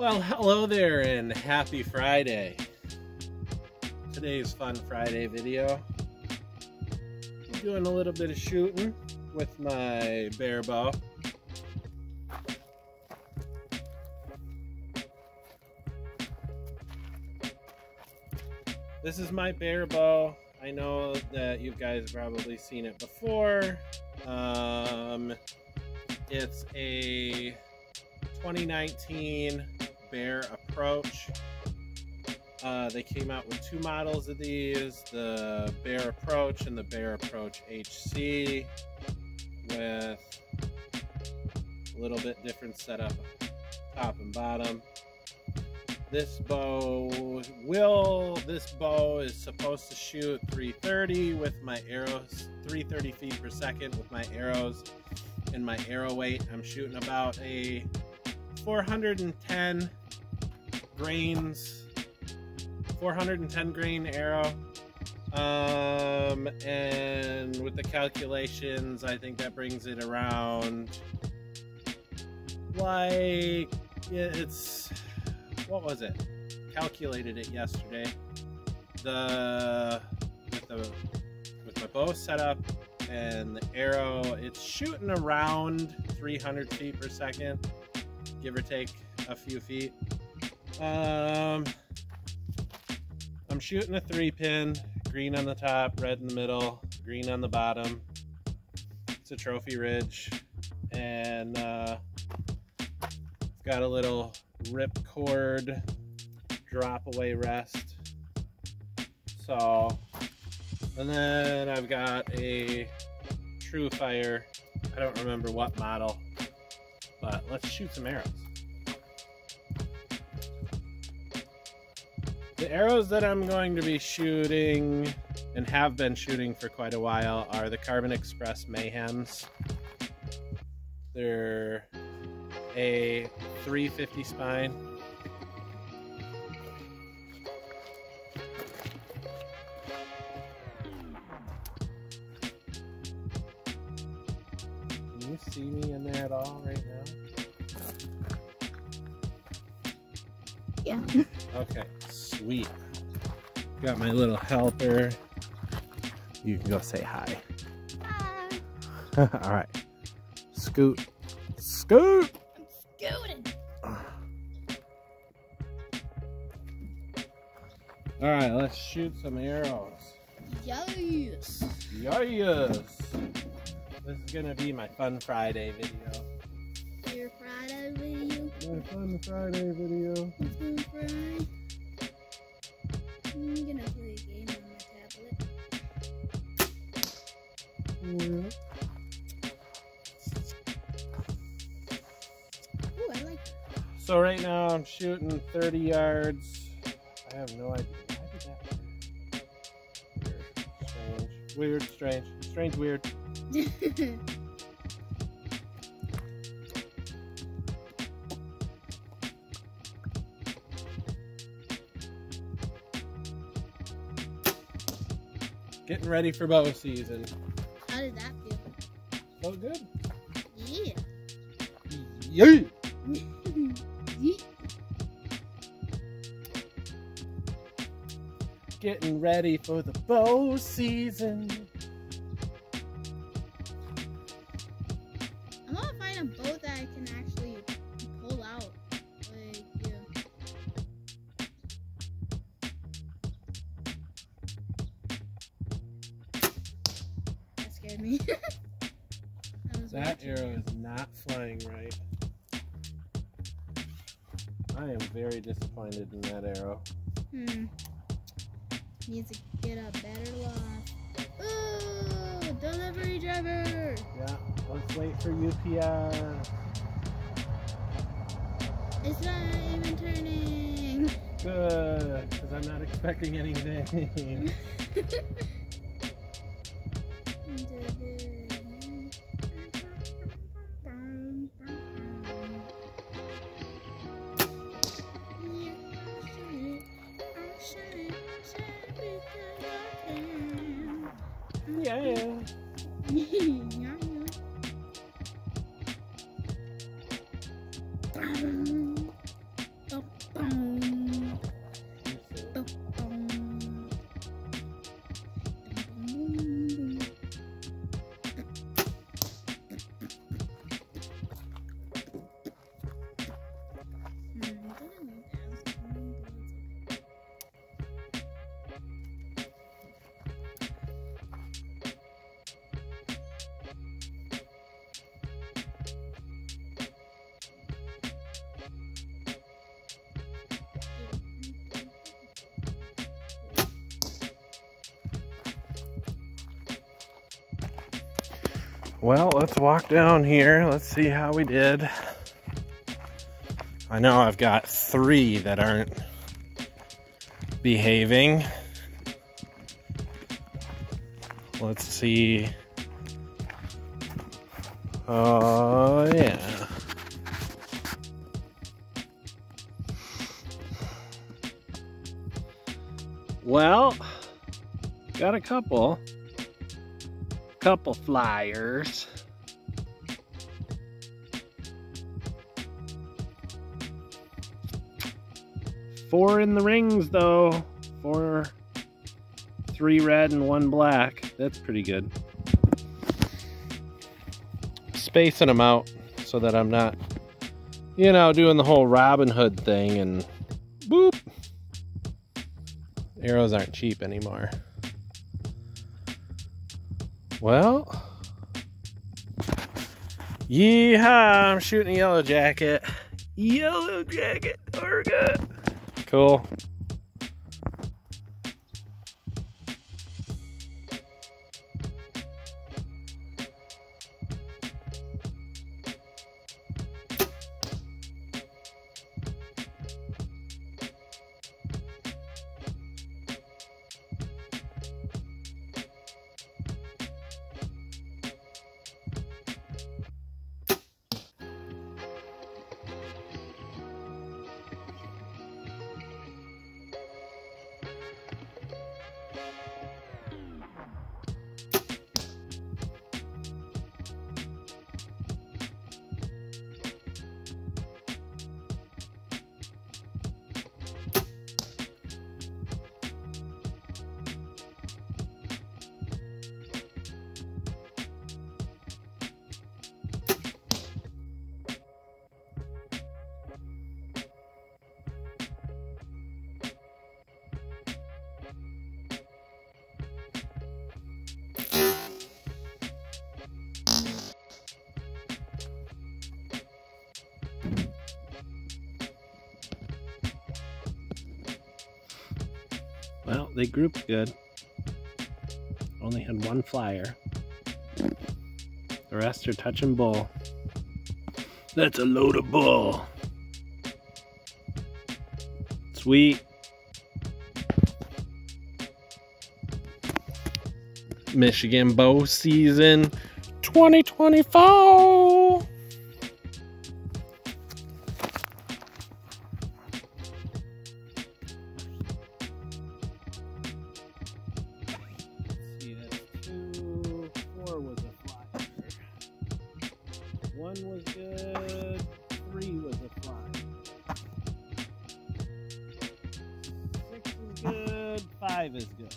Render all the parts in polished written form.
Well, hello there and happy Friday. Today's Fun Friday video. I'm doing a little bit of shooting with my bear bow. This is my bear bow. I know that you guys have probably seen it before. It's a 2019 Bear Approach. They came out with two models of these, the Bear Approach and the Bear Approach HC, with a little bit different setup, top and bottom. This bow is supposed to shoot 330 with my arrows, 330 feet per second with my arrows and my arrow weight. I'm shooting about a 410 grain arrow. And with the calculations, I think that brings it around, like, what was it? Calculated it yesterday. With my bow setup and the arrow, it's shooting around 300 feet per second, give or take a few feet. I'm shooting a 3-pin, green on the top, red in the middle, green on the bottom. It's a trophy ridge, and it's got a little ripcord drop away rest. So, and then I've got a True Fire, I don't remember what model, but let's shoot some arrows. The arrows that I'm going to be shooting and have been shooting for quite a while are the Carbon Express Mayhems. They're a 350 spine. Can you see me in there at all right now? Yeah. Okay, sweet. Got my little helper. You can go say hi. Hi. All right. Scoot. Scoot! Scooting. Alright, let's shoot some arrows. Yes. Yes! This is gonna be my Fun Friday video. Your Friday video. My Fun Friday video. Fun Friday. I'm gonna play a game on my tablet. Yeah. Ooh, I like that. So right now I'm shooting 30 yards. I have no idea. Why did that weird? Strange. Strange, weird. Getting ready for bow season. How did that feel? So good. Yeah. Yeah. Getting ready for the bow season. I want to find a boat that I can actually pull out. Like, yeah. That scared me. That arrow is not flying right. I am very disappointed in that arrow. Needs to get a better loft. Ooh, delivery driver! Yeah, let's wait for UPS. It's not even turning. Good, because I'm not expecting anything. Yeah. Oh, Well, let's walk down here. Let's see how we did. I know I've got 3 that aren't behaving. Let's see. Oh, yeah. Well, got a couple flyers. Four in the rings though. 3 red and 1 black. That's pretty good. Spacing them out so that I'm not, you know, doing the whole Robin Hood thing and boop. Arrows aren't cheap anymore. Well, yeehaw, I'm shooting a yellow jacket. Yellow jacket target. Cool. Well, they grouped good. Only had 1 flyer. The rest are touching bull. That's a load of bull. Sweet. Michigan bow season 2024. See, that's 2, 4 was a flyer. 1 was good. 3 was a flyer. 6 is good. 5 is good.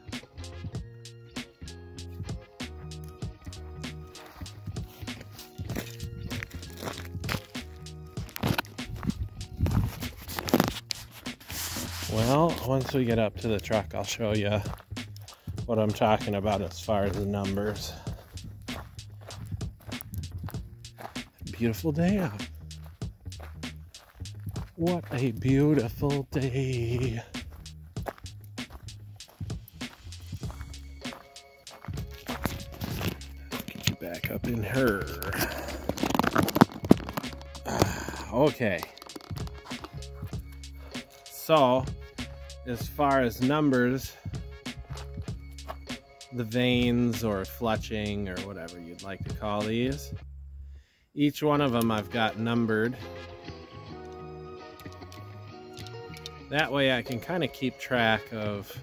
Well, once we get up to the truck, I'll show you what I'm talking about as far as the numbers. Beautiful day out. What a beautiful day. Get you back up in her. Okay. So, as far as numbers, the veins or fletching or whatever you'd like to call these, each one of them I've got numbered. That way I can kind of keep track of,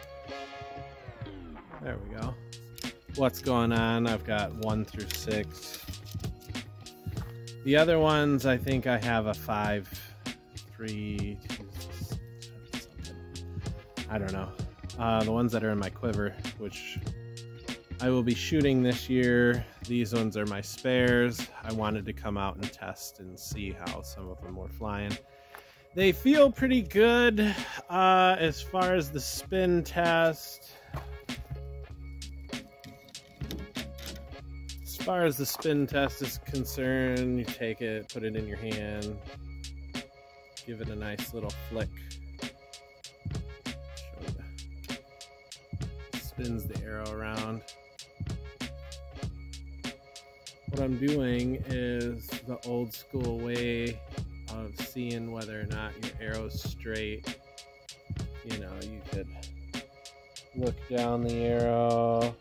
there we go, what's going on. I've got 1 through 6. The other ones, I think I have a 5, 3, 2, something. I don't know. The ones that are in my quiver, which I will be shooting this year. These ones are my spares. I wanted to come out and test and see how some of them were flying. They feel pretty good as far as the spin test. As far as the spin test is concerned, you take it, put it in your hand, give it a nice little flick. Show you. Spins the arrow around. what I'm doing is the old school way of seeing whether or not your arrow's straight. You know, you could look down the arrow,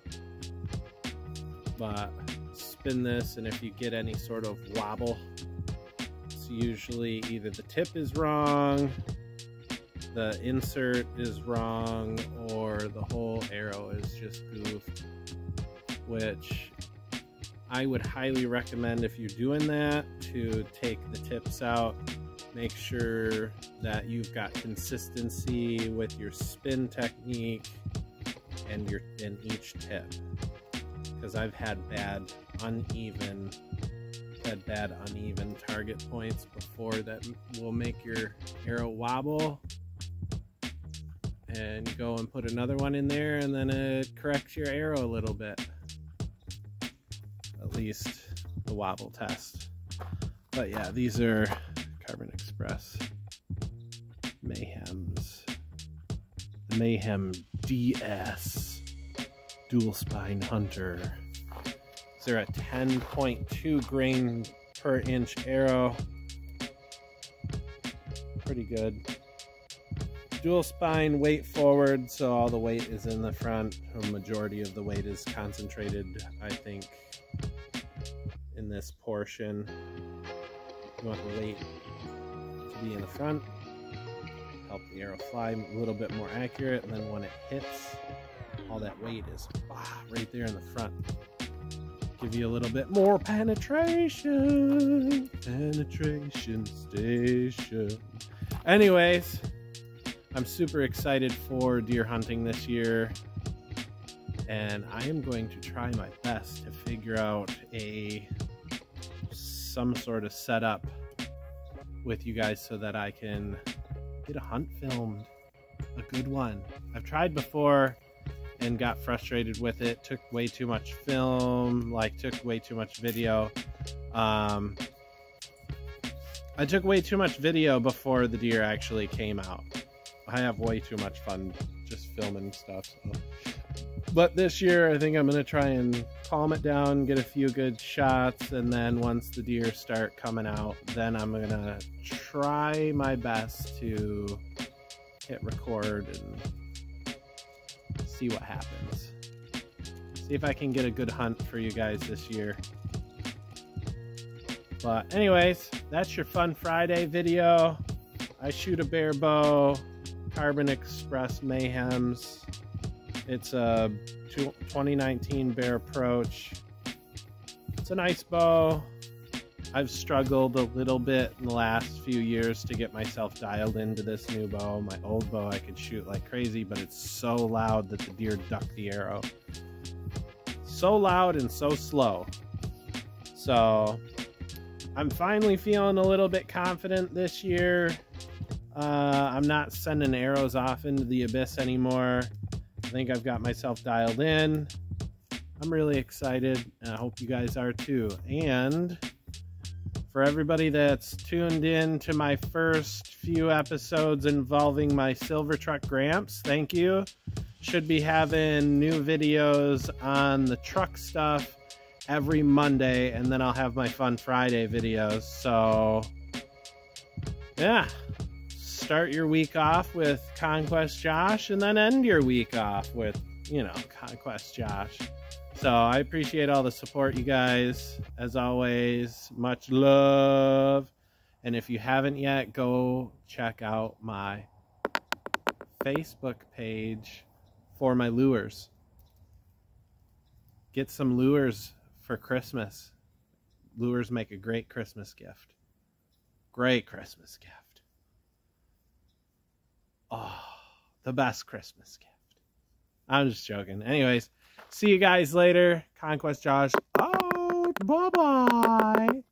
but spin this, and if you get any sort of wobble, it's usually either the tip is wrong, the insert is wrong, or the whole arrow is just goofed, which I would highly recommend, if you're doing that, to take the tips out. Make sure that you've got consistency with your spin technique and each tip, because I've had bad uneven target points before that will make your arrow wobble, and you go and put another one in there, and then it corrects your arrow a little bit. At least the wobble test. But yeah, these are Carbon Express Mayhems. The Mayhem DS Dual Spine Hunter. They're a 10.2 grain per inch arrow. Pretty good. Dual spine, weight forward, so all the weight is in the front. A majority of the weight is concentrated, I think, in this portion. You want the weight to be in the front, help the arrow fly a little bit more accurate, and then when it hits, all that weight is right there in the front. Give you a little bit more penetration. Penetration station. Anyways, I'm super excited for deer hunting this year, and I am going to try my best to figure out some sort of setup with you guys so that I can get a hunt filmed, a good one. I've tried before and got frustrated with it. Took way too much film, took way too much video. I took way too much video before the deer actually came out. I have way too much fun just filming stuff. So. But this year, I think I'm going to try and calm it down, get a few good shots, and then once the deer start coming out, then I'm going to try my best to hit record and see what happens. See if I can get a good hunt for you guys this year. But anyways, that's your Fun Friday video. I shoot a bare bow, Carbon Express Mayhems. It's a 2019 Bear Approach. It's a nice bow. I've struggled a little bit in the last few years to get myself dialed into this new bow. My old bow I could shoot like crazy, but it's so loud that the deer duck the arrow. So loud and so slow. So I'm finally feeling a little bit confident this year. I'm not sending arrows off into the abyss anymore. I think I've got myself dialed in. I'm really excited, and I hope you guys are too. And for everybody that's tuned in to my first few episodes involving my Silver Truck Gramps, thank you. Should be having new videos on the truck stuff every Monday, and then I'll have my Fun Friday videos. So yeah, start your week off with ConQuest Josh, and then end your week off with, ConQuest Josh. So I appreciate all the support, you guys. As always, much love. And if you haven't yet, go check out my Facebook page for my lures. Get some lures for Christmas. Lures make a great Christmas gift. Great Christmas gift. Oh, the best Christmas gift. I'm just joking. Anyways, see you guys later. ConQuest Josh out. Bye-bye.